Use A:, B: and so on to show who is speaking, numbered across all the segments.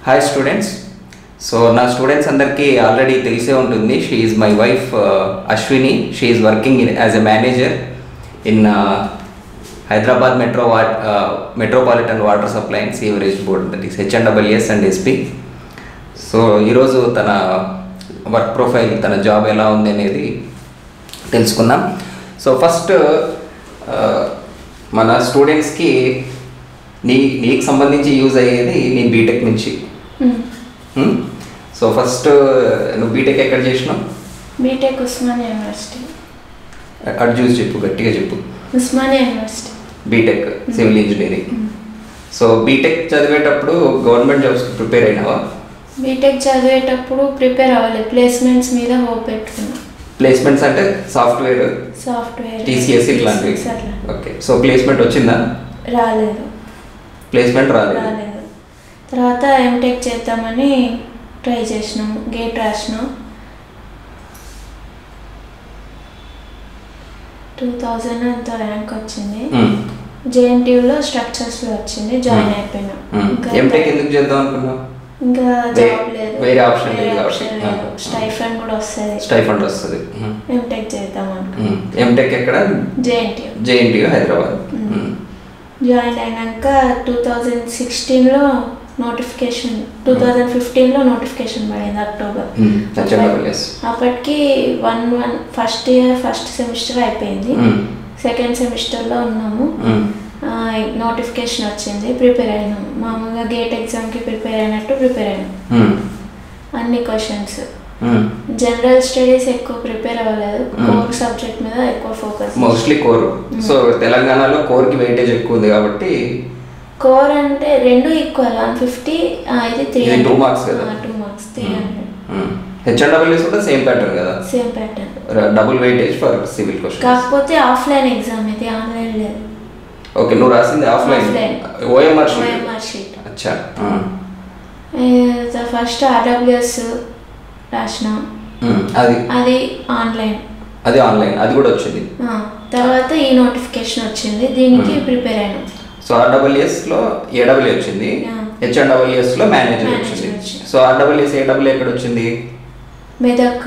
A: Hi students. So now students अंदरकी already తెలిసే ఉంటుంది. She is my wife Ashwini. She is working as a manager in Hyderabad Metropolitan Water Supply and Sewerage Board, that is hmws and SP. So ఈరోజు తన work profile, తన job ఎలా ఉంది అనేది తెలుసుకుందాం. So first మన స్టూడెంట్స్కి నీకు సంబంధించి యూజ్ అయ్యేది నీ బీటెక్ నుంచి. సో ఫస్ట్ నువ్వు బీటెక్ ఎక్కడ చేసినావు?
B: BTech Osmania university.
A: అటు చూసి చెప్పు, గట్టిగా చెప్పు.
B: Osmania university
A: BTech civil engineering. So BTech చదివేటప్పుడు గవర్నమెంట్ జాబ్స్కి ప్రిపేర్ అయినావా?
B: బీటెక్ చదివేటప్పుడు ప్రిపేర్ అవ్వలేదు, ప్లేస్మెంట్స్ మీద హోప్ పెట్టుకున్నా.
A: ప్లేస్మెంట్స్ అంటే సాఫ్ట్వేర్ టీసీఎస్ ఇట్లాంటివి. ఓకే, సో ప్లేస్మెంట్ వచ్చిందా?
B: రాలేదు.
A: ప్లేస్మెంట్ రాలేదు.
B: తర్వాత ఎంటెక్ చేద్దామని ట్రై చేసినాం, గేట్ రాసినాం. 2000 అంత ర్యాంక్ వచ్చింది. జేఎన్టీయూలో స్ట్రక్చర్స్లో వచ్చింది, జాయిన్ అయిపోయినా.
A: ఎంటెక్ ఎందుకు చేద్దాం అనుకున్నావు?
B: ఇంకా జాబ్ లేదు,
A: వేరే ఆప్షన్ లేదు.
B: స్టైఫండ్ కూడా వస్తుంది.
A: స్టైఫండ్ వస్తుంది.
B: ఎంటెక్ చేద్దాం అనుకున్నాం.
A: ఎంటెక్ ఎక్కడ? జేఎన్టీయూ హైదరాబాద్.
B: జాయిన్ అయినాక 2016లో నోటిఫికేషన్, 2015లో నోటిఫికేషన్ పడింది అక్టోబర్. అప్పటికి ఫస్ట్ సెమిస్టర్ అయిపోయింది, సెకండ్ సెమిస్టర్లో ఉన్నాము. నోటిఫికేషన్ వచ్చింది, ప్రిపేర్ అయినాము. మామూలుగా గేట్ ఎగ్జామ్కి ప్రిపేర్ అయినట్టు ప్రిపేర్ అయినాం. అన్ని క్వశ్చన్స్. జనరల్ స్టడీస్ ఎక్కువ ప్రిపేర్ అవ్వలేదు, కోర్ సబ్జెక్ట్ మీద ఎక్కువ ఫోకస్.
A: Mostly core. సో తెలంగాణలో కోర్కి వెయిటేజ్ ఎక్కువ ఉంది కాబట్టి
B: కోర్ అంటే రెండు ఈక్వల్, 150, ఇది 300.
A: 2 మార్క్స్ కదా.
B: 2 మార్క్స్ 300.
A: హెచ్ఎండబ్ల్యూఎస్ కూడా సేమ్ ప్యాటర్న్ కదా.
B: Same pattern,
A: double weightage for civil questions.
B: కాకపోతే ఆఫ్లైన్ ఎగ్జామ్, ఇది ఆన్లైన్ లేదు.
A: ఓకే, నువ్వు రాసింది ఆఫ్లైన్ ఓఎంఆర్ షీట్. అచ్చా.
B: ఫస్ట్ ఆర్డబ్ల్యూఎస్ రాసిన, అది ఆన్లైన్.
A: అది కూడా వచ్చింది.
B: తర్వాత ఈ నోటిఫికేషన్ వచ్చింది, దీనికి ప్రిపేర్ అయినా.
A: సో ఆర్డబ్ల్యూఎస్ లో ఏడబ్ల్యూ వచ్చింది, హెచ్ఎండబ్ల్యూఎస్ లో మేనేజర్ వచ్చింది. సో ఆర్డబ్ల్యూఎస్ ఏడబ్ల్యూ ఎక్కడ వచ్చింది? మెదక్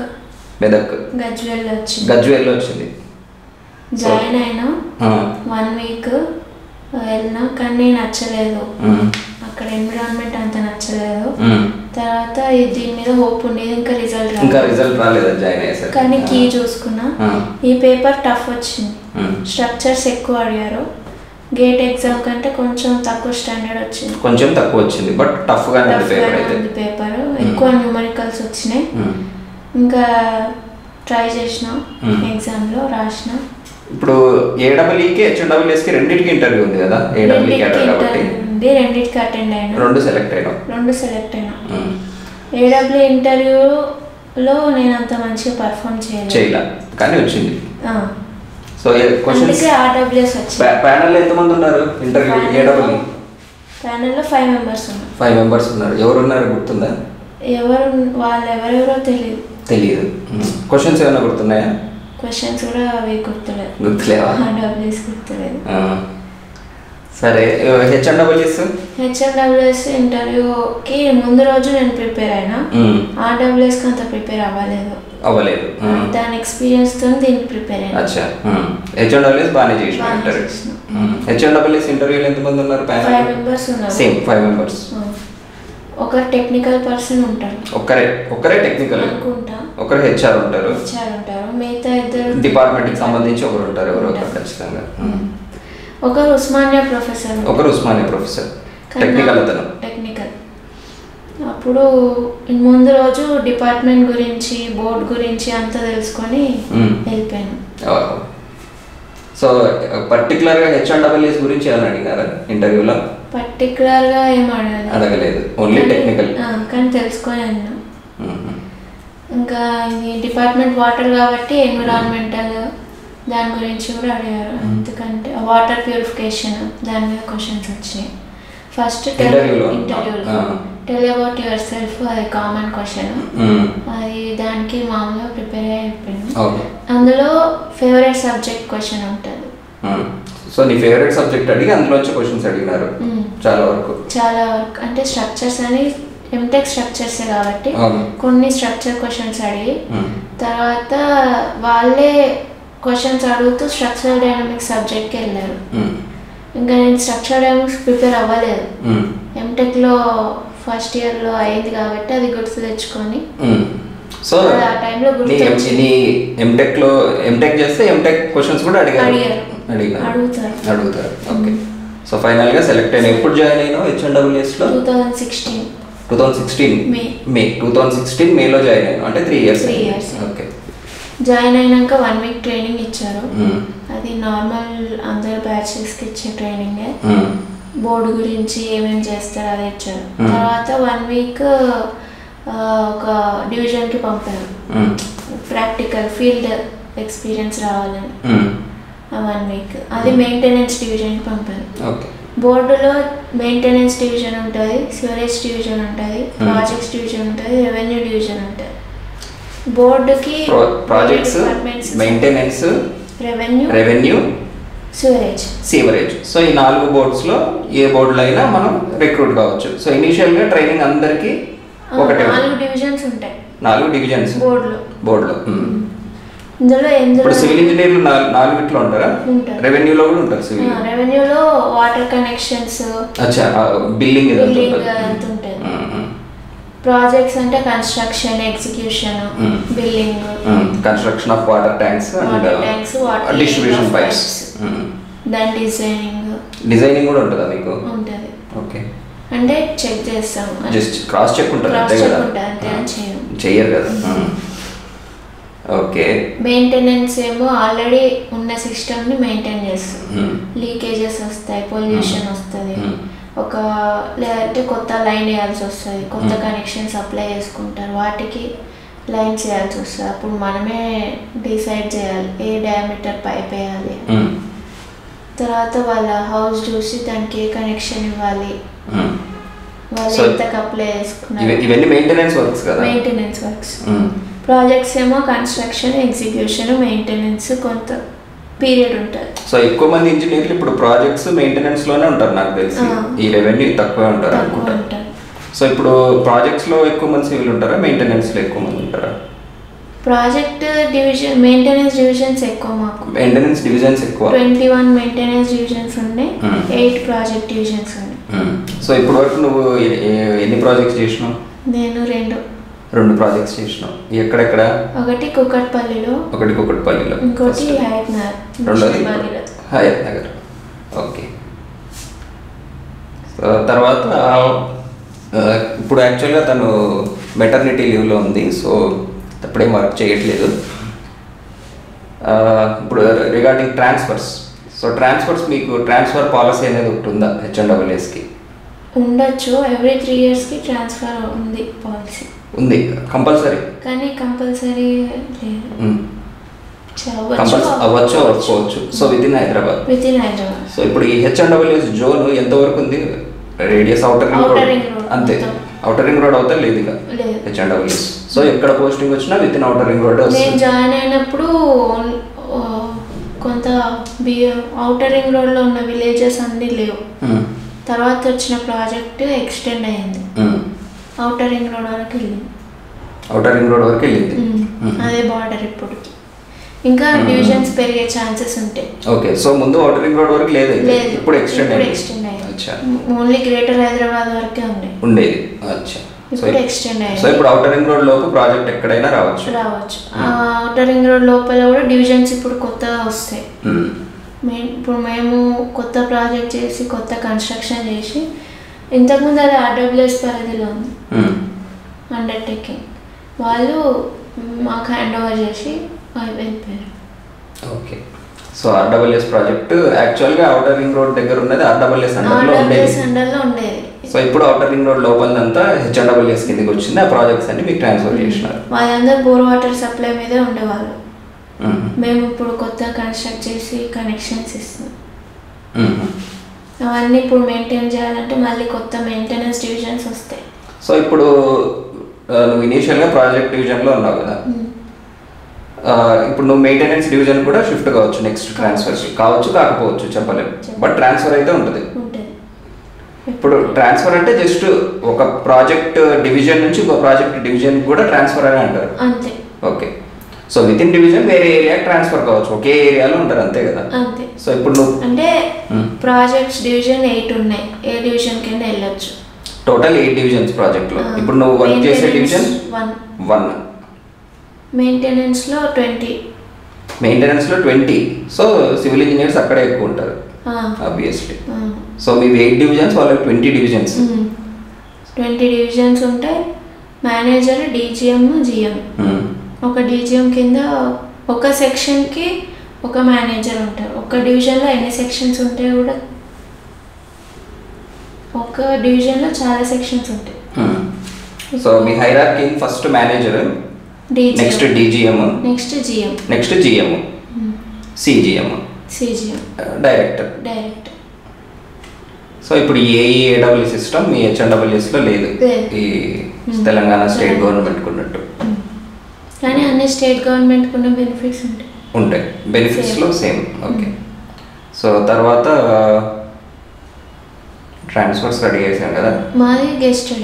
A: గజ్వేల్లో వచ్చింది.
B: జాయిన్ అయినా 1 వీక్ వెళ్ళినా, కానీ నచ్చలేదు అక్కడ, ఎన్విరాన్మెంట్ అంత నచ్చలేదు. తర్వాత దీని మీద హోప్ ఉండేది, ఇంకా రిజల్ట్
A: రాలేదు జాయిన్ అయ్యేసరికి.
B: కానీ కీ చూసుకున్నా, ఈ పేపర్ టఫ్ వచ్చింది, స్ట్రక్చర్స్ ఎక్కువ అడిగారు. గేట్ ఎగ్జామ్ కంటే కొంచెం తక్కువ స్టాండర్డ్ వచ్చింది,
A: బట్ టఫ్ గా ఉంది
B: పేపర్. ఎక్కువ న్యూమరికల్స్ వచ్చినాయి. ఇంకా ట్రై చేసిన, ఎగ్జామ్ లో రాసిన.
A: ఇప్పుడు ఏడబ్ల్యూకి హెచ్ఎండబ్ల్యూఎస్ కి రెండింటికి ఇంటర్వ్యూ ఉంది కదా.
B: రెండింటికి అటెండ్ అయినా, 2 సెలెక్ట్ అయినా. ఏడబ్ల్యూ ఇంటర్వ్యూలో నేను అంత మంచిగా పర్ఫామ్ చేయలేదు,
A: కానీ వచ్చింది. సో
B: క్వశ్చన్స్ ఆర్డబ్ల్యూఎస్ వచ్చింది.
A: ప్యానెల్ ఎంత మంది ఉన్నారు ఇంటర్వ్యూ? ఏడబ్ల్యూ
B: ప్యానెల్లో 5 మెంబర్స్ ఉన్నారు.
A: ఎవరు ఉన్నారు గుర్తుందా?
B: ఎవరెవరో తెలియదు.
A: క్వశ్చన్స్ ఏమైనా గుర్తున్నాయా?
B: క్వశ్చన్స్ కూడా అవి
A: గుర్తులేవా?
B: ఆర్డబ్ల్యూఎస్ గుర్తులేదు.
A: సరే,
B: హెచ్ఎండబ్ల్యూఎస్ ఇంటర్వ్యూకి ముందు రోజు నేను ప్రిపేర్ అయినా, ఆర్డబ్ల్యూఎస్కి అంత ప్రిపేర్ అవ్వలేదు. దాని ఎక్స్పీరియన్స్ తో దీనికి ప్రిపేర్ అయినా.
A: అచ్చా, హెచ్ఎండబ్ల్యూఎస్ బాగానే చేసిన ఇంటర్వ్యూ. హెచ్ఎండబ్ల్యూఎస్ ఇంటర్వ్యూలో ఎంతమంది ఉన్నారు?
B: 5 మెంబర్స్ ఉన్నారు.
A: Same 5 members.
B: ఒక టెక్నికల్ పర్సన్ ఉంటారు,
A: ఒకరే టెక్నికల్ అనుకుంటా, ఒకరు హెచ్ఆర్ ఉంటారు,
B: మిగతా 2
A: డిపార్ట్మెంట్ కి సంబంధించి ఒకరు ఉంటారు, ఎవరో ఖచ్చితంగా.
B: ఒకరు ఉస్మానియా ప్రొఫెసర్, టెక్నికల్. అప్పుడు ముందు రోజు డిపార్ట్మెంట్ గురించి, బోర్డు గురించి అంతా తెలుసుకొని వెళ్ళిపోయాను.
A: సో పర్టికులర్గా హెచ్ఎండబ్ల్యూఎస్ గురించి ఏమైనా అడిగారా ఇంటర్వ్యూలో?
B: పర్టికులర్గా ఏం
A: అడగలేదు, ఓన్లీ టెక్నికల్.
B: కానీ తెలుసుకొని వెళ్ళినా. ఇంకా ఇది డిపార్ట్మెంట్ వాటర్ కాబట్టి ఎన్విరాన్మెంటల్ దాని గురించి కూడా అడిగారు. ఎందుకంటే వాటర్ ప్యూరిఫికేషన్ దాని మీద క్వశ్చన్స్ వచ్చినాయి. ఫస్ట్ ఇంటర్వ్యూలో టెల్ అబౌట్ యువర్ సెల్ఫ్, అది కామన్ క్వశ్చన్. అది దానికి మామూలుగా ప్రిపేర్ అయిపోయింది. అందులో ఫేవరెట్ సబ్జెక్ట్ క్వశ్చన్ ఉంటుంది.
A: సో నీ ఫేవరెట్ సబ్జెక్ట్ అడిగి అందులోంచి క్వశ్చన్స్ అడిగినారు చాలా వరకు
B: అంటే స్ట్రక్చర్స్ అని ఎంటెక్ స్ట్రక్చర్స్ కాబట్టి కొన్ని స్ట్రక్చర్ క్వశ్చన్స్ అడిగి తర్వాత వాళ్ళే క్వశ్చన్స్ అడుగుతూ స్ట్రక్చరల్ డైనమిక్స్ సబ్జెక్ట్కి వెళ్ళారు. ఇంకా నేను స్ట్రక్చరల్ డైనమిక్స్ ప్రిపేర్ అవ్వలేదు. ఎంటెక్లో ఫస్ట్ ఇయర్లో అయింది కాబట్టి అది గుర్తు తెచ్చుకొని
A: సో
B: ఆ టైంలో
A: ఎంటెక్ చేస్తే ఎంటెక్ క్వశ్చన్స్ కూడా అడుగుతారు. ఓకే. సో ఫైనల్గా సెలెక్ట్ అయినా ఎప్పుడు జాయిన్ అయినావు హెచ్ఎండబ్ల్యూఎస్లో? 2016 మే 2016 మేలో జాయిన్ అయినావు, అంటే 3 years. ఓకే.
B: జాయిన్ అయినాక 1 week ట్రైనింగ్ ఇచ్చారు. అది నార్మల్ అందరు బ్యాచెస్కి ఇచ్చే ట్రైనింగే. బోర్డు గురించి ఏమేమి చేస్తారు అది ఇచ్చారు. తర్వాత 1 week ఒక డివిజన్కి పంపారు, ప్రాక్టికల్ ఫీల్డ్ ఎక్స్పీరియన్స్ రావాలని. 1 week అది మెయింటెనెన్స్ డివిజన్కి పంపారు. బోర్డులో మెయింటెనెన్స్ డివిజన్ ఉంటుంది, సివరేజ్ డివిజన్ ఉంటుంది, ప్రాజెక్ట్స్ డివిజన్ ఉంటుంది, రెవెన్యూ డివిజన్ ఉంటుంది. బోర్డుకి
A: projects, maintenance, revenue, sewerage. So ఈ 4 బోర్డ్స్లో ఏ బోర్డులో అయినా మనం రిక్రూట్ కావచ్చు. సో ఇనీషియల్గా ట్రైనింగ్ అందరికీ ఒకటే.
B: 4 డివిజన్స్ ఉంటాయి.
A: 4 డివిజన్స్ బోర్డులో.
B: ఇప్పుడు
A: సివిల్ ఇంజనీర్లు 4 ఉంటారా? రెవెన్యూలో కూడా ఉంటారు.
B: రెవెన్యూలో వాటర్ కనెక్షన్స్,
A: బిల్లింగ్
B: ఉంటుంది. ప్రాజెక్ట్స్ అంటే construction, execution, building,
A: construction of water tanks and distribution pipes.
B: దాని
A: డిజైనింగ్ కూడా ఉంటుందా మీకు?
B: ఉంటుంది.
A: ఓకే.
B: అంటే చెక్ చేస్తాం,
A: జస్ట్ క్రాస్ చెక్ ఉంటుంది అంతే కదా, చెయ్యరు కదా. ఓకే.
B: మెయింటెనెన్స్ ఏమో ఆల్రెడీ ఉన్న సిస్టమ్ని మెయింటైన్ చేస్తాం. లీకేజెస్ వస్తాయి, పొల్యూషన్ వస్తుంది, లేదంటే కొత్త లైన్ వేయాల్సి వస్తుంది, కొత్త కనెక్షన్స్ అప్లై చేసుకుంటారు, వాటికి లైన్ చేయాల్సి వస్తుంది. అప్పుడు మనమే డిసైడ్ చేయాలి ఏ డయామీటర్ పైప్ వేయాలి. తర్వాత వాళ్ళ హౌస్ చూసి దానికి ఏ కనెక్షన్ ఇవ్వాలి, వాళ్ళు ఎంతకు అప్లై చేసుకున్నారు.
A: ఇవన్నీ మెయింటెనెన్స్ వర్క్స్ కదా.
B: Maintenance works. ప్రాజెక్ట్స్ ఏమో కన్స్ట్రక్షన్, ఎగ్జిక్యూషన్, మెయింటెనెన్స్ కొంత పీరియడ్ ఉంటుంది.
A: సో ఎక్కువ మంది ఇంజనీర్లు ఇప్పుడు ప్రాజెక్ట్స్ మెయింటెనెన్స్ లోనే ఉంటారు నాకు తెలిసి. ఈ రెవెన్యూ తక్కువ ఉంటారు అనుకుంటా. సో ఇప్పుడు ప్రాజెక్ట్స్ లో ఎక్కువ మంది సివిల్ ఉంటారా, మెయింటెనెన్స్ లో ఎక్కువ మంది ఉంటారా?
B: ప్రాజెక్ట్ డివిజన్, మెయింటెనెన్స్ డివిజన్స్ ఎక్కువ. మాకు
A: మెయింటెనెన్స్ డివిజన్స్ ఎక్కువ.
B: 21 మెయింటెనెన్స్ డివిజన్స్ ఉన్నాయి, 8 ప్రాజెక్ట్ డివిజన్స్ ఉన్నాయి.
A: సో ఇప్పుడు వరకు నువ్వు ఎన్ని ప్రాజెక్ట్స్ చేసినావు?
B: నేను
A: 2 ప్రాజెక్ట్స్ చేసినావు. ఎక్కడెక్కడ?
B: ఒకటి కుకట్పల్లిలో, ఇంకోటి
A: హయత్ నగర్. ఓకే. తర్వాత ఇప్పుడు యాక్చువల్గా తను మెటర్నిటీ లీవ్లో ఉంది, సో అప్పుడేం వర్క్ చేయట్లేదు. ఇప్పుడు రిగార్డింగ్ ట్రాన్స్ఫర్స్, సో ట్రాన్స్ఫర్స్ మీకు ట్రాన్స్ఫర్ పాలసీ అనేది ఒకటి ఉందా హెచ్ఎండబ్ల్యూఎస్కి?
B: ఉండొచ్చు, ఎవ్రీ 3 yearsకి ట్రాన్స్ఫర్ ఉంది పాలసీ.
A: ఉంది కంపల్సరీ,
B: కానీ కంపల్సరీ
A: అవ్వచ్చు అవ్వకపోవచ్చు. So within Hyderabad. So ఇప్పుడు ఈ హెచ్ఎండబ్ల్యూఎస్ జోన్ ఎంతవరకు ఉంది? రేడియస్, ఔటర్ రింగ్ రోడ్ అంతే. ఔటర్ రింగ్ రోడ్ అవుతా లేదు ఇక హెచ్ఎండబ్ల్యూఎస్. సో ఎక్కడ పోస్టింగ్ వచ్చినా within outer ring road.
B: నేను జాయిన్ అయినప్పుడు కొంత ఔటర్ రింగ్ రోడ్లో ఉన్న విలేజెస్ అన్నీ లేవు. తర్వాత వచ్చిన ప్రాజెక్ట్ ఎక్స్టెండ్ అయ్యింది, ఔటర్ రింగ్ రోడ్ వరకు వెళ్ళింది. అదే బార్డర్ ఇప్పటికి. ఇంకా డివిజన్స్ పెరిగే ఛాన్సెస్ ఉంటాయి.
A: ఓకే. సో ముందు ఔటర్ రింగ్ రోడ్ వరకు లేదు, ఇప్పుడు ఎక్స్టెండ్ అయ్యింది.
B: ఓన్లీ గ్రేటర్ హైదరాబాద్ వరకే ఉండేది. ఇప్పుడు ఎక్స్టెండ్ అయ్యింది.
A: సో ఇప్పుడు ఔటర్ రింగ్ రోడ్ లోపు ప్రాజెక్ట్ ఎక్కడైనా రావచ్చు.
B: ఔటర్ రింగ్ రోడ్ లోపల కూడా డివిజన్స్ ఇప్పుడు కొత్తగా వస్తాయి. ఇప్పుడు మేము కొత్త ప్రాజెక్ట్ చేసి కొత్త కన్స్ట్రక్షన్ చేసి, ఇంతకుముందు అది ఆర్డబ్ల్యూఎస్ పరిధిలో ఉంది అండర్టేకింగ్. వాళ్ళు మాకు హ్యాండ్ ఓవర్ చేసి వెళ్ళిపోయారు.
A: ఓకే. సో ఆర్డబ్ల్యూఎస్ ప్రాజెక్ట్ యాక్చువల్గా ఔటర్ రింగ్ రోడ్ దగ్గర ఉన్నది ఆర్డబ్ల్యూఎస్ అండర్లో ఉండేది. సో ఇప్పుడు ఔటర్ రింగ్ రోడ్ లోపలంతా హెచ్ఎండబ్ల్యూఎస్ కిందకి వచ్చింది. ఆ ప్రాజెక్ట్స్ అన్ని మీకు ట్రాన్స్ఫర్ చేసినారు.
B: వాళ్ళందరూ బోర్ వాటర్ సప్లై మీదే ఉండేవాళ్ళు. మేము ఇప్పుడు కొత్త కన్స్ట్రక్ట్ చేసి కనెక్షన్స్ ఇస్తున్నాం. అవన్నీ ఇప్పుడు మెయింటైన్ చేయాలంటే మళ్ళీ కొత్త మెయింటెనెన్స్ డివిజన్స్ వస్తాయి.
A: సో ఇప్పుడు నువ్వు ఇనీషియల్గా ప్రాజెక్ట్ డివిజన్లో ఉన్నావు కదా, ఇప్పుడు నువ్వు మెయింటెనెన్స్ డివిజన్ కూడా షిఫ్ట్ కావచ్చు నెక్స్ట్ ట్రాన్స్ఫర్. కావచ్చు కాకపోవచ్చు చెప్పలేము, బట్ ట్రాన్స్ఫర్ అయితే ఉంటుంది. ఇప్పుడు ట్రాన్స్ఫర్ అంటే జస్ట్ ఒక ప్రాజెక్ట్ డివిజన్ నుంచి ఇంకో ప్రాజెక్ట్ డివిజన్ కూడా ట్రాన్స్ఫర్ అని అంటారు
B: అంతే.
A: Okay. So within division వేరే ఏరియా ట్రాన్స్ఫర్ కావచ్చు, ఒకే ఏరియాలో ఉంటారు అంతే కదా.
B: అంతే.
A: సో ఇప్పుడు నువ్వు
B: అంటే ప్రాజెక్ట్స్ డివిజన్ 8 ఉన్నాయి, ఏ డివిజన్ కింద వెళ్ళొచ్చు.
A: టోటల్ 8 డివిజన్స్ ప్రాజెక్ట్ లో. ఇప్పుడు నువ్వు వర్క్ చేసే డివిజన్ 1.
B: మెయింటెనెన్స్ లో 20.
A: మెయింటెనెన్స్ లో 20. సో సివిల్ ఇంజనీర్స్ అక్కడే ఎక్కువ ఉంటారు ఆబ్వియస్లీ. సో మీ 8 డివిజన్స్, వాళ్ళకి 20 డివిజన్స్.
B: 20 డివిజన్స్ ఉంటాయి. Manager, DGM, GM. ఒక డీజీఎం కింద ఒక సెక్షన్కి ఒక మేనేజర్ ఉంటారు. ఒక డివిజన్లో ఎన్ని సెక్షన్స్ ఉంటాయి కూడా, ఒక డివిజన్లో చాలా సెక్షన్స్ ఉంటాయి.
A: సో మీ hierarchy first manager, next DGM,
B: next GM,
A: next GM, CGM, director. So ఇప్పుడు ఏఈఏడబ్ల్యూ సిస్టమ్ మీ హెచ్ఎన్డబ్ల్యూఎస్లో లేదు, ఈ తెలంగాణ స్టేట్ గవర్నమెంట్ ఉన్నట్టు.
B: కానీ అన్ని స్టేట్ గవర్నమెంట్ ఉన్న బెనిఫిట్స్
A: ఉంటాయి. బెనిఫిట్స్లో సేమ్. ఓకే. సో తర్వాత ట్రాన్స్ఫర్స్ రెడీ చేసాం కదా.
B: మాది gazetted.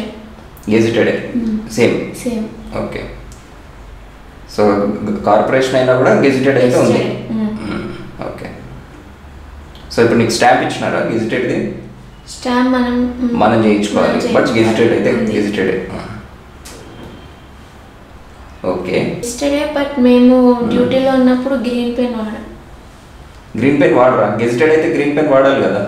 B: Same.
A: Okay. So corporation అయినా కూడా గెజిటెడ్ అయితే ఉంది. ఓకే. సో ఇప్పుడు నీకు స్టాంప్ ఇచ్చినారా గెజిటెడ్ది?
B: స్టాంప్
A: మనం చేయించుకోవాలి, బట్ గెజిటెడ్ అయితే గెజిటెడ్. ఓకే.
B: గెజిటెడే, బట్ మేము డ్యూటీలో ఉన్నప్పుడు గ్రీన్ పెన్ వాడాం.
A: గ్రీన్ పెన్ వాడరా? గెజిటెడ్ అయితే గ్రీన్ పెన్ వాడాలి కదా.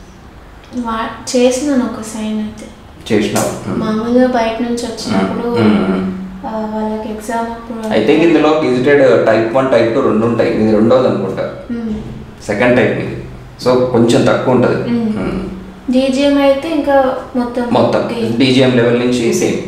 B: చేసినాను ఒక సైన్ అయితే.
A: చేసినావు?
B: మామూలుగా బయట నుంచి వచ్చినప్పుడు వాళ్ళకి ఎగ్జామ్ అప్పుడు.
A: అయితే ఇందులో గెజిటెడ్ టైప్ 1, టైప్ 2 రెండు ఉంటాయి. ఇది రెండోది అనుకుంటా, సెకండ్ టైప్ ఇది. సో కొంచెం తక్కువ ఉంటుంది.
B: డీజీఎం అయితే ఇంకా మొత్తం
A: డీజీఎం లెవెల్ నుంచి సేమ్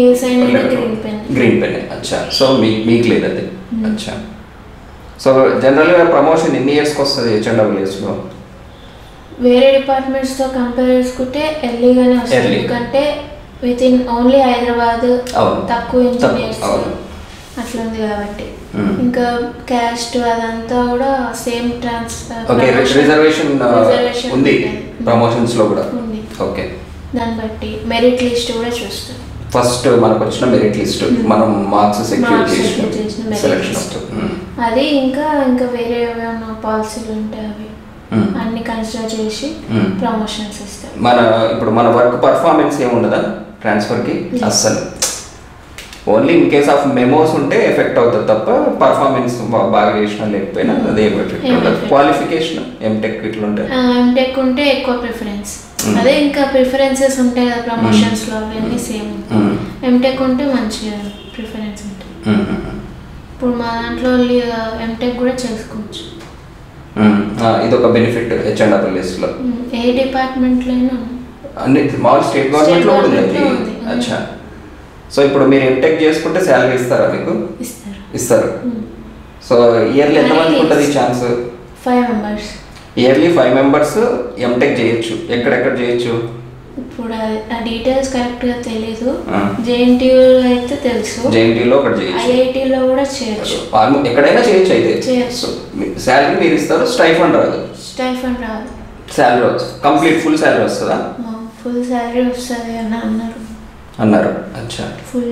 A: గ్రీన్ పెన్. అచ్చా. సో మీకు లేదు అది. అచ్చా. సో జనరల్గా ప్రమోషన్ ఎన్ని ఇయర్స్కి వస్తుంది హెచ్ఎన్డబ్ల్యూఎస్లో?
B: వేరే డిపార్ట్మెంట్స్తో కంపేర్ చేసుకుంటే ఎర్లీగానే వస్తుంది, ఎందుకంటే విత్ ఇన్ ఓన్లీ హైదరాబాద్ తక్కువ ఇంజనీర్స్ అట్లా ఉంది కాబట్టి. ఇంకా క్యాస్ట్ అదంతా కూడా సేమ్
A: రిజర్వేషన్ ఉంది ప్రమోషన్స్ లో కూడా. ఓకే.
B: దాన్ని బట్టి మెరిట్ లిస్ట్ కూడా చూస్తాం.
A: ఫస్ట్ మనకు వచ్చిన మెరిట్ లిస్ట్, మనం మార్క్స్ సెక్యూర్ చేసిన సెలక్షన్,
B: అది ఇంకా వేరే ఏమైనా పాలసీలు ఉంటాయి అవి అన్ని కన్సిడర్ చేసి ప్రమోషన్స్ ఇస్తారు.
A: ఇప్పుడు మన వర్క్ పర్ఫార్మెన్స్ ఏముండదా ట్రాన్స్ఫర్కి? అస్సలు. Only in case of memos ఉంటే ఎఫెక్ట్ అవుతుంది తప్ప పర్ఫార్మెన్స్ బాగా చేసినా లేకపోయినా అదే ఎఫెక్ట్ ఉండదు. క్వాలిఫికేషన్ ఎంటెక్ ఇట్లా ఉంటాయి.
B: ఎంటెక్ ఉంటే ఎక్కువ ప్రిఫరెన్స్. అదే ఇంకా ప్రిఫరెన్సెస్ ఉంటాయి కదా ప్రమోషన్స్ లో, అవన్నీ సేమ్. ఎంటెక్ ఉంటే మంచిగా ప్రిఫరెన్స్ ఉంటుంది. ఇప్పుడు మా దాంట్లో ఎంటెక్ కూడా చేసుకోవచ్చు.
A: ఇది ఒక బెనిఫిట్ హెచ్ఎన్డబ్ల్యూఎస్ లో.
B: ఏ డిపార్ట్మెంట్లో అయినా
A: అన్ని మామూలు స్టేట్ గవర్నమెంట్ లో ఉంది. అచ్చా. సో ఇప్పుడు మీరు ఎంటెక్ చేసుకుంటే శాలరీ ఇస్తారా మీకు? ఇస్తారు. సో ఇయర్లీ ఎంతమందికి ఉంటుంది chance?
B: 5 members.
A: Yearly 5 members MTech చేయొచ్చు. ఎక్కడెక్కడ చేయొచ్చు?
B: ఇప్పుడు ఆ డీటెయిల్స్ కరెక్ట్గా తెలీదు. జేఎన్టీయూ అయితే తెలుసు,
A: జేఎన్టీయూలో ఒకటి చేయొచ్చు,
B: ఐఐటీలో కూడా చేయొచ్చు,
A: ఎక్కడైనా చేయొచ్చు. అయితే
B: చేయొచ్చు.
A: శాలరీ మీరు ఇస్తారు, స్టైఫండ్ రాదు. శాలరీ కంప్లీట్ ఫుల్ శాలరీ వస్తుందా?
B: ఫుల్ శాలరీ వస్తుంది అని
A: అన్నారు. అచ్చా.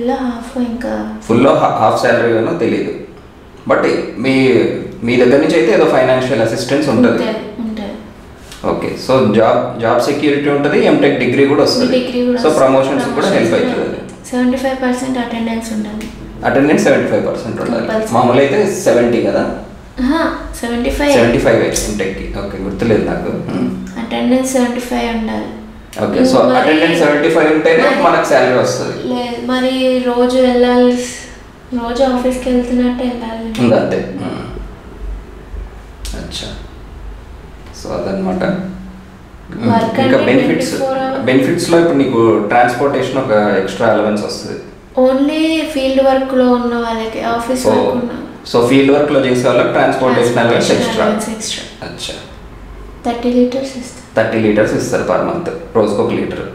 A: ఫుల్లో హాఫ్ శాలరీ ఏమో తెలియదు, బట్ మీ దగ్గర నుంచి అయితే ఏదో ఫైనాన్షియల్ అసిస్టెన్స్ ఉంటుంది. ఓకే. సో జాబ్ సెక్యూరిటీ ఉంటుంది, ఎంటెక్ డిగ్రీ కూడా వస్తుంది. సో ప్రమోషన్స్ కూడా హెల్ప్ అవుతుంది.
B: 75% అటెండెన్స్ ఉండాలి.
A: అటెండెన్స్ 75% ఉండాలి. మామూలు అయితే 70 కదా. 75 ఎంటెక్కి. ఓకే, గుర్తులేదు నాకు.
B: అటెండెన్స్ 75 ఉండాలి.
A: ఓకే. సో అటెండెన్స్ 75 ఉంటేనే మనకు శాలరీ వస్తుంది.
B: లేదు మరి రోజు వెళ్ళాలి, రోజు ఆఫీస్కి వెళ్తున్నట్టు వెళ్ళాలి.
A: అంతే. అచ్చా. సో అదనమాట. ఇంకా బెనిఫిట్స్లో ఇప్పుడు నీకు ట్రాన్స్పోర్టేషన్ ఒక ఎక్స్ట్రా అలవెన్స్ వస్తుంది.
B: ఓన్లీ ఫీల్డ్ వర్క్లో ఉన్న వాళ్ళకి, ఆఫీస్ వర్క్ ఉన్న.
A: సో ఫీల్డ్ వర్క్లో చేసే వాళ్ళకి ట్రాన్స్పోర్టేషన్ అలవెన్స్ ఎక్స్ట్రా. అచ్చా.
B: 30 liters ఇస్తారు.
A: 30 liters ఇస్తారు పర్ మంత్, రోజుకు 1 లీటర్.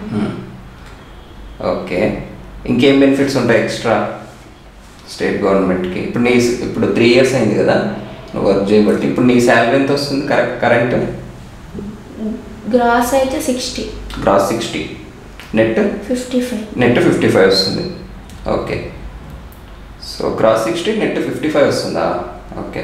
A: ఓకే. ఇంకేం బెనిఫిట్స్ ఉంటాయి ఎక్స్ట్రా స్టేట్ గవర్నమెంట్కి? ఇప్పుడు 3 years అయింది కదా నువ్వు వర్క్ చేయబట్టి, ఇప్పుడు నీ శాలరీ ఎంత వస్తుంది కరెంట్?
B: గ్రాస్ అయితే 60.
A: Gross 60, net
B: 55.
A: నెట్ 55 వస్తుంది. ఓకే, సో గ్రాస్ 60, నెట్ 55 వస్తుందా? ఓకే.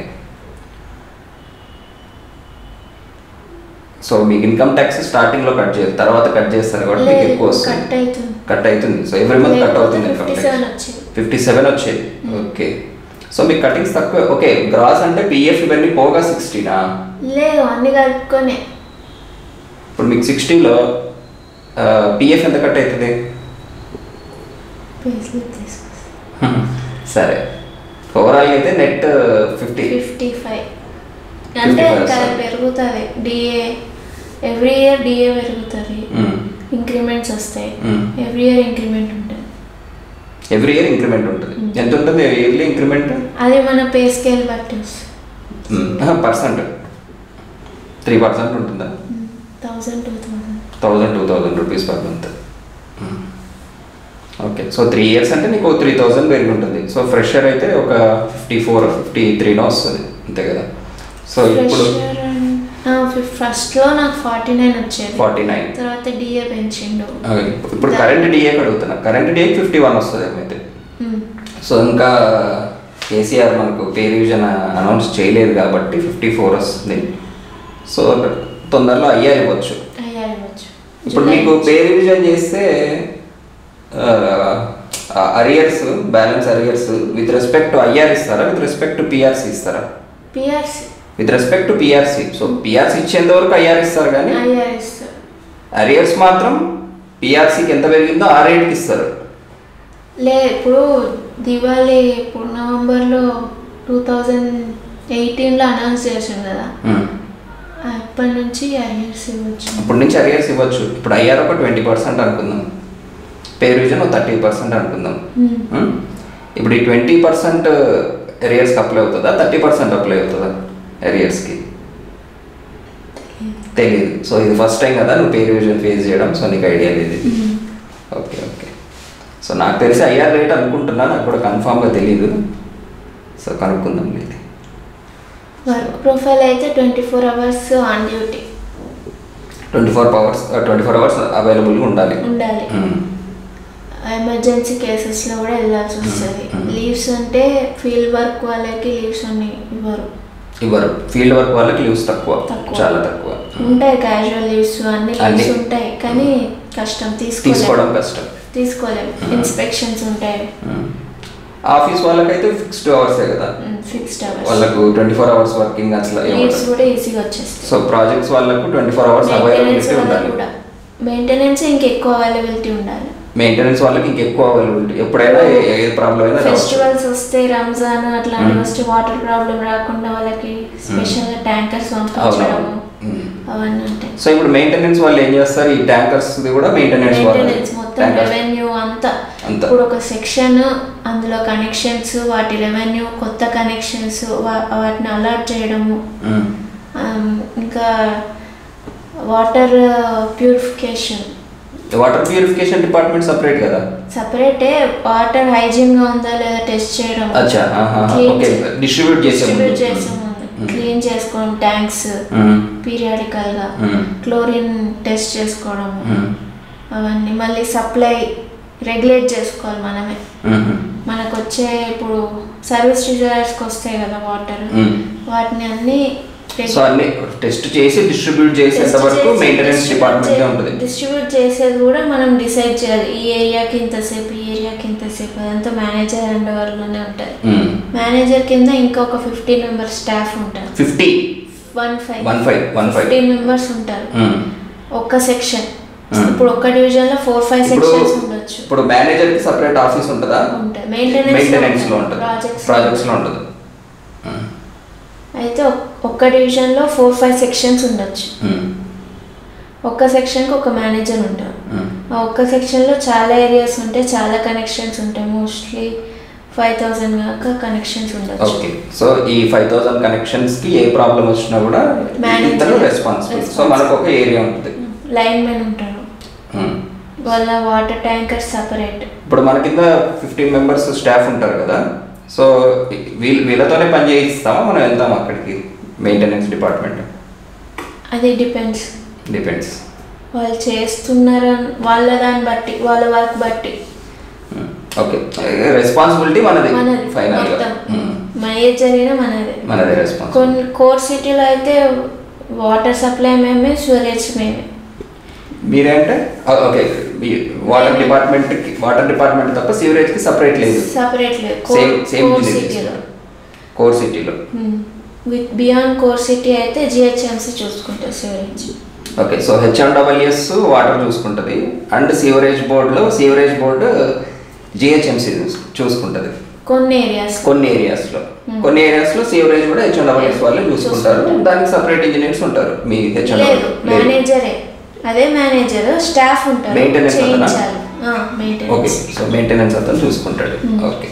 A: సో మీకు ఇన్కమ్ ట్యాక్స్ స్టార్టింగ్లో కట్ చేయరు, తర్వాత కట్ చేస్తారు కాబట్టి మీకు ఎక్కువ వస్తుంది. కట్ అవుతుంది. సో ఎవ్రీ మంత్ కట్ అవుతుంది ఇన్కమ్ ట్యాక్స్. 57 వచ్చేది. ఓకే, సో మీకు కటింగ్స్ తక్కువ. ఓకే, గ్రాస్ అంటే పిఎఫ్ ఇవన్నీ పోగా 60నా?
B: లేదు, అన్ని కలుపుకొనే.
A: ఇప్పుడు మీకు 60లో పిఎఫ్ ఎంత కట్ అవుతుంది? సరే, ఓవరాల్ అయితే నెట్ 55
B: అంటే పెరుగుతుంది. డిఏ ఎవ్రీ ఇయర్ డిఏ పెరుగుతుంది, ఇంక్రిమెంట్స్ వస్తాయి. ఎవ్రీ ఇయర్ ఇంక్రిమెంట్ ఉంటుంది.
A: ఎవ్రీ ఇయర్ ఇంక్రిమెంట్ ఉంటుంది. ఎంత ఉంటుంది ఇయర్లీ ఇంక్రిమెంట్?
B: అది మన పే స్కేల్ బట్టి
A: పర్సెంట్ 3% ఉంటుందా? 1000-2000 rupees per month. Okay, so 3 years అంటే నీకు 3000 పెరిగి ఉంటుంది. సో ఫ్రెషర్ అయితే ఒక 54-53 వస్తుంది, అంతే కదా? సో ఇప్పుడు
B: ఫస్ట్లో నాకు 49 వచ్చేది.
A: 49
B: తర్వాత డిఏ పెంచిండు.
A: ఇప్పుడు కరెంట్ డిఏ అడుగుతున్నా. కరెంట్ డిఏ 51 వస్తుంది ఏమైతే. సో ఇంకా కేసీఆర్ మనకు పే రివిజన్ అనౌన్స్ చేయలేదు కాబట్టి 54 వస్తుంది. సో తొందరలో ఐఆర్ ఇవ్వచ్చు. ఇప్పుడు మీకు పే రివిజన్ చేస్తే arrears, balance arrears with respect to IR ఇస్తారా, విత్ రెస్పెక్ట్ టు పిఆర్సీ ఇస్తారా? With respect to PRC. So PRC ఇచ్చేంత వరకు ఐఆర్ ఇస్తారు, కానీ అరియర్స్ మాత్రం పిఆర్సీకి ఎంత పెరిగిందో ఆ రేట్కి ఇస్తారు.
B: ఇప్పుడు దివాళీ ఇప్పుడు నవంబర్లో 2018లో అనౌన్స్ చేసాం కదా, అప్పటి నుంచి అరియర్స్ ఇవ్వచ్చు.
A: అప్పటి నుంచి అరియర్స్ ఇవ్వచ్చు. ఇప్పుడు ఐఆర్ ఒక 20% అనుకుందాం, పే రివిజన్ 30% అనుకుందాం. ఇప్పుడు ఈ 20% అరియర్స్కి అప్లై అవుతుందా, 30% అప్లై అవుతుందా అరియర్స్కి? తెలియదు. సో ఇది ఫస్ట్ టైం కదా నువ్వు పే రివిజన్ ఫేస్ చేయడం, సో నీకు ఐడియా లేదు ఇది. ఓకే ఓకే, సో నాకు తెలిసి ఐఆర్ రేట్ అనుకుంటున్నా, నాకు కూడా కన్ఫామ్గా తెలీదు. సో కనుక్కుందాం. ఇది
B: వర్క్ ప్రొఫైల్ అయితే 24 hours ఆన్ డ్యూటీ.
A: 24 hours అవైలబుల్గా ఉండాలి.
B: ఎమర్జెన్సీ కేసెస్లో కూడా వెళ్ళాల్సి వస్తుంది. లీవ్స్ అంటే ఫీల్డ్ వర్క్ వాళ్ళకి లీవ్స్ అన్ని ఇవ్వరు. ఫీల్డ్ వర్క్ వాళ్ళకి లీవ్స్ తక్కువ, చాలా తక్కువ ఉంటాయి. క్యాజువల్ లీవ్స్ అన్ని లీవ్స్ ఉంటాయి, కానీ కష్టం తీసుకోవడం కష్టం, తీసుకోలేము. ఇన్స్పెక్షన్స్ ఉంటాయి. ఆఫీస్ వాళ్ళకైతే ఫిక్స్డ్ అవర్సే కదా, ఫిక్స్డ్ అవర్స్ వాళ్ళకు 24 hours వర్కింగ్, అసలు లీవ్స్ కూడా ఈజీగా వచ్చేస్తాయి. సో ప్రాజెక్ట్స్ వాళ్ళకు 24 hours అవైలబిలిటీ ఉండాలి. మెయింటెనెన్స్ ఇంకెక్కువ అవైలబిలిటీ ఉండాలి. మెయింటెనెన్స్ వాళ్ళకి ఇంకెక్కువ అవైలబిలిటీ, ఎప్పుడైనా ఏ ప్రాబ్లం అయినా. ఫెస్టివల్స్ వస్తే, రంజాన్ అట్లాంటివి వస్తే వాటర్ ప్రాబ్లం రాకుండా వాళ్ళకి స్పెషల్గా ట్యాంకర్స్ పంపించడం అవన్నీ ఉంటాయి. సో ఇప్పుడు మెయింటెనెన్స్ వాళ్ళు ఏం చేస్తారు, ఈ ట్యాంకర్స్ కూడా మెయింటెనెన్స్ మొత్తం రెవెన్యూ అంతా. ఇప్పుడు ఒక సెక్షన్, అందులో కనెక్షన్స్, వాటి రెవెన్యూ, కొత్త కనెక్షన్స్, వాటిని అలర్ట్ చేయడము, ఇంకా water purification. Water purification department separate కదా? సపరేటే. వాటర్ హైజీన్ గా ఉందా లేదా టెస్ట్ చేయడం, డిస్ట్రిబ్యూట్ చేసే క్లీన్ చేసుకోవడం, ట్యాంక్స్ పీరియాడికల్ గా క్లోరిన్ టెస్ట్ చేసుకోవడం, అవన్నీ. మళ్ళీ సప్లై రెగ్యులేట్ చేసుకోవాలి మనమే. మనకు వచ్చే ఇప్పుడు సర్వీస్ రిజర్వాయర్స్కి వస్తాయి కదా వాటర్, వాటిని అన్ని సో అన్ని టెస్ట్ చేసి డిస్ట్రిబ్యూట్ చేసేంత వరకు మెయింటెనెన్స్ డిపార్ట్మెంట్ ఉంటుంది. డిస్ట్రిబ్యూట్ చేసేది కూడా మనం డిసైడ్ చేయాలి, ఈ ఏరియాకి ఇంతసేపు, ఈ ఏరియాకి ఇంతసేపు. అదంతా మేనేజర్ అండ్ వాళ్ళలోనే ఉంటుంది. మేనేజర్ కింద ఇంకొక 15 members స్టాఫ్ ఉంటారు. 15 members ఉంటారు ఒక్క సెక్షన్. ఇప్పుడు ఒక్క డివిజన్ లో 4-5 సెక్షన్స్ ఉండొచ్చు. ఇప్పుడు మేనేజర్ కి సెపరేట్ ఆఫీస్ ఉంటుందా? ఉంటుంది. మెయింటెనెన్స్ లో ఉంటుంది, ప్రాజెక్ట్స్ లో ఉంటుంది. అయితే ఒక్క డివిజన్లో 4-5 సెక్షన్స్ ఉండొచ్చు. ఒక్క సెక్షన్కి ఒక మేనేజర్ ఉంటారు. ఆ ఒక్క సెక్షన్లో చాలా ఏరియాస్ ఉంటాయి, చాలా కనెక్షన్స్ ఉంటాయి. మోస్ట్లీ 5000 దాకా కనెక్షన్స్ ఉండొచ్చు. ఓకే, సో ఈ 5000 కనెక్షన్స్కి ఏ ప్రాబ్లం వచ్చినా కూడా మేనేజర్ రెస్పాన్సిబుల్. సో మనకు ఒక ఏరియా ఉంటుంది, లైన్ మెన్ ఉంటారు, వాళ్ళ వాటర్ ట్యాంకర్ సపరేట్. ఇప్పుడు మన కింద 15 members స్టాఫ్ ఉంటారు కదా, సో వీళ్ళతోనే పని చేయిస్తామా, మనం వెళ్తాం అక్కడికి మెయింటెనెన్స్ డిపార్ట్మెంట్? అది డిపెండ్స్. వాళ్ళు చేస్తున్నారు వాళ్ళ దాన్ని బట్టి, వాళ్ళ వర్క్ బట్టి.
A: ఓకే, రెస్పాన్సిబిలిటీ మనది ఫైనల్ గా.
B: ఏది జరిగినా మనదే
A: రెస్పాన్స్.
B: కొన్ని కోర్ సిటీలో అయితే వాటర్ సప్లై మేమే, స్టోరేజ్ మేమే.
A: మీరేంటే ఓకే, వాటర్ డిపార్ట్మెంట్ తప్ప సీవరేజ్ కి సెపరేట్ లేదు. సేమ్ కోర్ సిటీలో.
B: విత్ బియాండ్ కోర్ సిటీ అయితే జిహెచ్ఎంసీ చూసుకుంటారు sewerage.
A: Okay, so HMWS water చూసుకుంటుంది అండ్ సీవరేజ్ బోర్డు జిహెచ్ఎంసీ చూసుకుంటుంది కొన్ని ఏరియాస్లో సీవరేజ్ కూడా హెచ్ఎండబ్ల్యూఎస్ వాళ్ళే చూసుకుంటారు. దానికి సెపరేట్ ఇంజనీర్స్ ఉంటారు. మీ
B: మేనేజరే, అదే మేనేజర్, స్టాఫ్ ఉంటారు.
A: మెయింటెనెన్స్ ఓకే, సో మెయింటెనెన్స్ అతను చూసుకుంటాడు. ఓకే,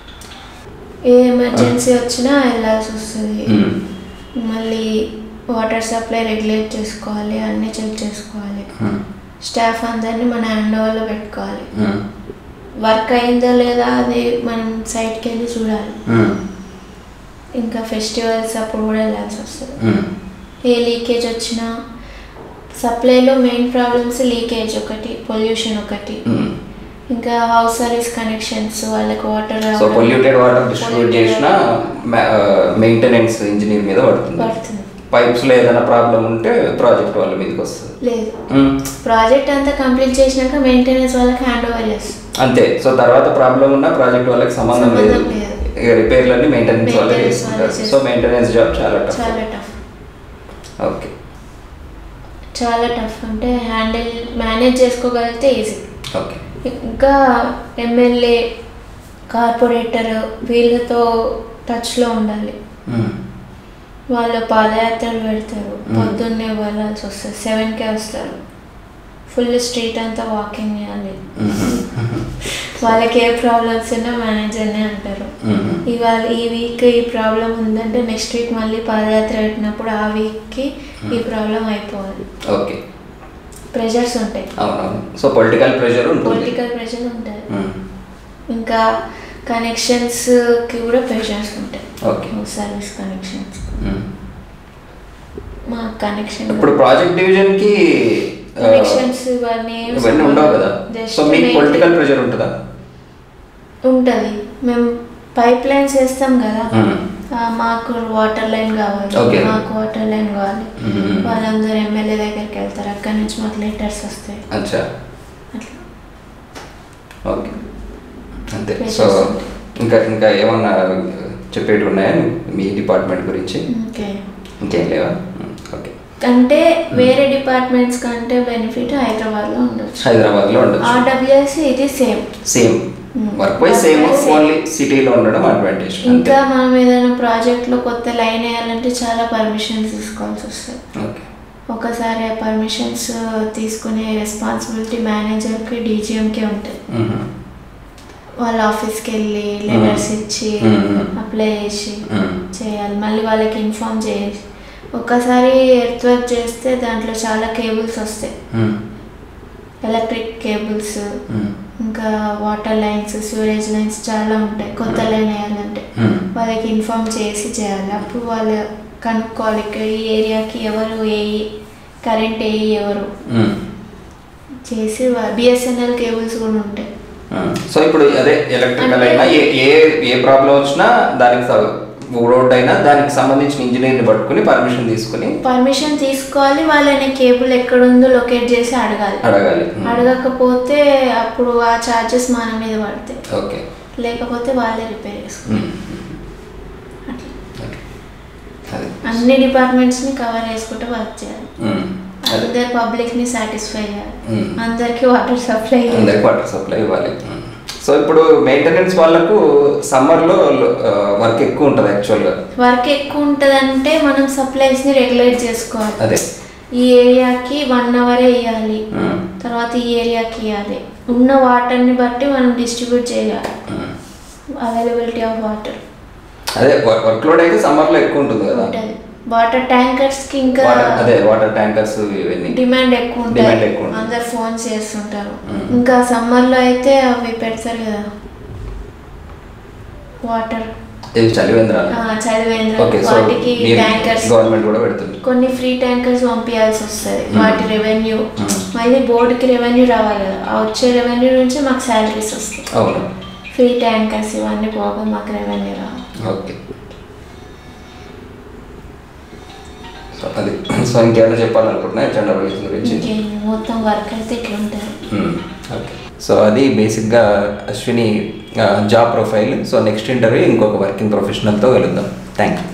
B: ఏ ఎమర్జెన్సీ వచ్చినా వెళ్ళాల్సి వస్తుంది. మళ్ళీ వాటర్ సప్లై రెగ్యులేట్ చేసుకోవాలి, అన్నీ చెక్ చేసుకోవాలి. స్టాఫ్ అందరినీ మన హ్యాండ్ ఓవర్లో పెట్టుకోవాలి. వర్క్ అయిందా లేదా అది మనం సైట్కి వెళ్ళి చూడాలి. ఇంకా ఫెస్టివల్స్ అప్పుడు కూడా వెళ్ళాల్సి వస్తుంది. ఏ లీకేజ్ వచ్చినా, సప్లైలో మెయిన్ ప్రాబ్లమ్స్ లీకేజ్ ఒకటి, పొల్యూషన్ ఒకటి, ఇంకా హౌస్ సర్వీస్ కనెక్షన్స్, వాళ్ళకి వాటర్
A: పొల్యూటెడ్ వాటర్ డిస్ట్రిబ్యూట్ చేసిన మెయింటెనెన్స్ ఇంజనీర్ మీద పడుతుంది. పైప్స్ లో ఏదైనా ప్రాబ్లం ఉంటే ప్రాజెక్ట్ వాళ్ళ మీదకి వస్తుంది.
B: లేదు, ప్రాజెక్ట్ అంతా కంప్లీట్ చేసినాక మెయింటెనెన్స్ వాళ్ళకి హ్యాండ్ ఓవర్ చేస్తుంది
A: అంతే. సో తర్వాత ప్రాబ్లం ఉన్న ప్రాజెక్ట్ వాళ్ళకి సంబంధం లేదు. రిపేర్లన్నీ మెయింటెనెన్స్ వాళ్ళే చేసుకుంటారు. సో మెయింటెనెన్స్ జాబ్ చాలా టఫ్. ఓకే,
B: చాలా టఫ్. అంటే మేనేజ్ చేసుకోగలిగితే ఈజీ.
A: ఓకే,
B: ఇంకా ఎమ్మెల్యే, కార్పొరేటర్ వీళ్ళతో టచ్లో ఉండాలి. వాళ్ళు పాదయాత్రలు పెడతారు, పొద్దున్నే వెళ్ళాల్సి వస్తుంది. 7కే వస్తారు, ఫుల్ స్ట్రీట్ అంతా వాకింగ్ చేయాలి. వాళ్ళకి ఏ ప్రాబ్లమ్స్ ఉన్నా మేనేజర్నే అంటారు. ఇవాళ ఈ వీక్ ఈ ప్రాబ్లం ఉందంటే నెక్స్ట్ వీక్ మళ్ళీ పాదయాత్ర పెట్టినప్పుడు ఆ వీక్కి ఈ ప్రాబ్లం అయిపోవాలి.
A: ఓకే,
B: ప్రెషర్స్ ఉంటాయి.
A: సో పొలిటికల్ ప్రెషర్
B: ఉంటుంది. ఇంకా కనెక్షన్స్కి కూడా ప్రెషర్స్ ఉంటాయి. Service connections. మా కనెక్షన్
A: ఇప్పుడు ప్రాజెక్ట్ డివిజన్ కి
B: కనెక్షన్స్ ఇవన్నీ
A: ఉండవు కదా. సో మీకు పొలిటికల్ ప్రెషర్ ఉంటుందా?
B: ఉంటుంది. మేము పైప్ లైన్స్ వేస్తాం కదా, మాకు వాటర్ లైన్ కావాలి, వాళ్ళందరూ ఎమ్మెల్యే దగ్గరికి వెళ్తారు. అక్కడ నుంచి మాకు లెటర్స్ వస్తాయి.
A: అచ్చా, ఓకే, అంతే. సో ఇంకా ఏమన్నా చెప్పేటి ఉన్నాయా మీ డిపార్ట్మెంట్ గురించి? ఇంకేం లేవా? ఓకే,
B: అంటే వేరే డిపార్ట్మెంట్స్ కంటే బెనిఫిట్ హైదరాబాద్లో ఉండొచ్చు. ఆర్డబ్ల్యూఎస్ ఇది
A: same work wise same, only సిటీలో ఉండడం అడ్వాంటేజ్.
B: ఇంకా మనం ఏదైనా ప్రాజెక్ట్లో కొత్త లైన్ వేయాలంటే చాలా పర్మిషన్స్ తీసుకోవాల్సి వస్తుంది. ఒకసారి ఆ పర్మిషన్స్ తీసుకునే రెస్పాన్సిబిలిటీ మేనేజర్కి, డీజీఎంకి ఉంటుంది. వాళ్ళ ఆఫీస్కి వెళ్ళి లెటర్స్ ఇచ్చి అప్లై చేసి చేయాలి. మళ్ళీ వాళ్ళకి ఇన్ఫార్మ్ చేయాలి. ఒక్కసారి ఎర్త్ వర్క్ చేస్తే దాంట్లో చాలా కేబుల్స్ వస్తాయి, ఎలక్ట్రిక్ కేబుల్స్, ఇంకా వాటర్ లైన్స్, సివరేజ్ లైన్స్ చాలా ఉంటాయి. కొత్త లైన్ వేయాలంటే వాళ్ళకి ఇన్ఫార్మ్ చేసి చేయాలి. అప్పుడు వాళ్ళు కనుక్కోవాలి ఇక్కడ ఈ ఏరియాకి ఎవరు కరెంట్ ఎవరు చేసి. బిఎస్ఎన్ఎల్ కేబుల్స్ కూడా ఉంటాయి.
A: సో ఇప్పుడు అదే ఎలక్ట్రికల్ అయినా ఏ ప్రాబ్లం వచ్చినా దానికి రోడ్ అయినా దానికి సంబంధించిన ఇంజనీర్ని పట్టుకుని పర్మిషన్ తీసుకోవాలి.
B: వాళ్ళని కేబుల్ ఎక్కడుందో లొకేట్ చేసి అడగాలి. అడగకపోతే అప్పుడు ఆ చార్జెస్ మన మీద పడతాయి.
A: ఓకే,
B: లేకపోతే వాళ్ళే రిపేర్ చేసుకోవాలి. అన్ని డిపార్ట్మెంట్స్ని కవర్ చేసుకుంటూ వర్క్ చేయాలి. అందరు పబ్లిక్ని సాటిస్ఫై చేయాలి. అందరికి వాటర్
A: సప్లై ఇవ్వాలి. సో ఇప్పుడు మెయింటెనెన్స్ వాళ్ళకు సమ్మర్లో వర్క్ ఎక్కువ ఉంటుంది. యాక్చువల్గా
B: వర్క్ ఎక్కువ ఉంటుంది అంటే మనం సప్లైస్ని రెగ్యులేట్ చేసుకోవాలి.
A: అదే
B: ఈ ఏరియాకి 1 hour ఇవ్వాలి, తర్వాత ఈ ఏరియాకి ఇవ్వాలి. ఉన్న వాటర్ని బట్టి మనం డిస్ట్రిబ్యూట్ చేయాలి. Availability of water.
A: అదే వర్క్ లోడ్ అయితే సమ్మర్లో ఎక్కువ ఉంటుంది కదా.
B: వాటర్ ట్యాంకర్స్ కి ఇంకా
A: వాటర్ ట్యాంకర్స్
B: డిమాండ్ ఎక్కువ ఉంటుంది. అందరు ఫోన్స్ చేస్తుంటారు. ఇంకా సమ్మర్ లో అయితే అవి పెడతారు కదా వాటర్
A: ఇది చలివేంద్ర. ఓకే, సో
B: వాటికి ట్యాంకర్స్
A: గవర్నమెంట్ కూడా పెడుతుంది.
B: కొన్ని ఫ్రీ ట్యాంకర్స్ పంపించాల్సి వస్తుంది. వాటి రెవెన్యూ మళ్ళీ బోర్డుకి రెవెన్యూ రావాలి కదా, ఆ వచ్చే రెవెన్యూ నుంచి మాకు శాలరీస్ వస్తాయి.
A: అవును,
B: ఫ్రీ ట్యాంకర్స్ ఇవన్నీ పోగా మాకు రెవెన్యూ రావాలి.
A: ఓకే, సో అది. సో ఇంకేమైనా చెప్పాలనుకుంటున్నా జెండర్ రిలేషన్ గురించి?
B: మొత్తం వర్క్ అయితే ఇట్లా ఉంటుంది.
A: ఓకే, సో అది బేసిక్గా Ashwini job profile. So next interview ఇంకొక వర్కింగ్ ప్రొఫెషనల్తో వెళుద్దాం. Thank you.